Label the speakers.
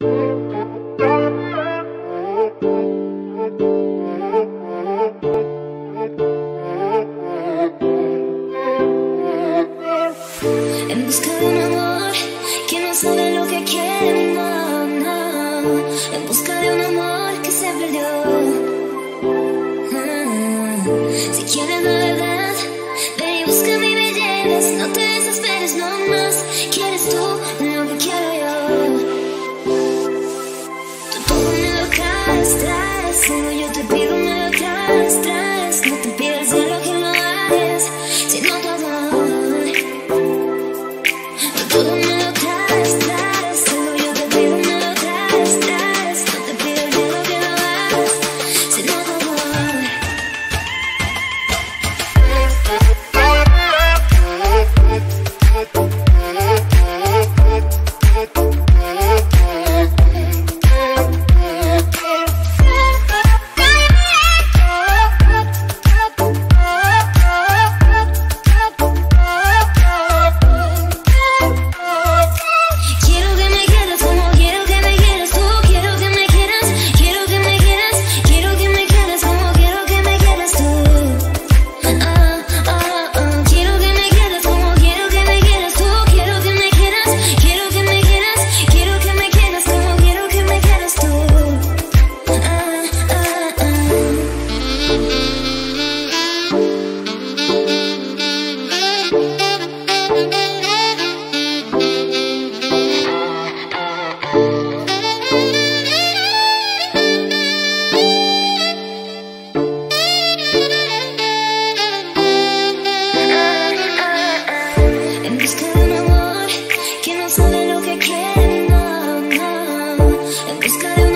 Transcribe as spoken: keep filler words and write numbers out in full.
Speaker 1: En busca de un amor que no sabe lo que quiere, no, no. En busca de un amor que se perdió. Ah, si quieres la verdad, ven y búscame y me llevas. No te desesperes, no más. ¿Quieres tú lo que quiero yo? Tú todo me lo traes, traes. Solo yo te pido me lo traes, traes. No te pido el cielo que lo hagas, sino tu amor. Todo me lo traes, traes, solo yo te pido me lo traes, traes. No te pido el cielo que lo hagas, sino tu amor. En busca de un amor que no sabe lo que quiere, no, no. En busca de un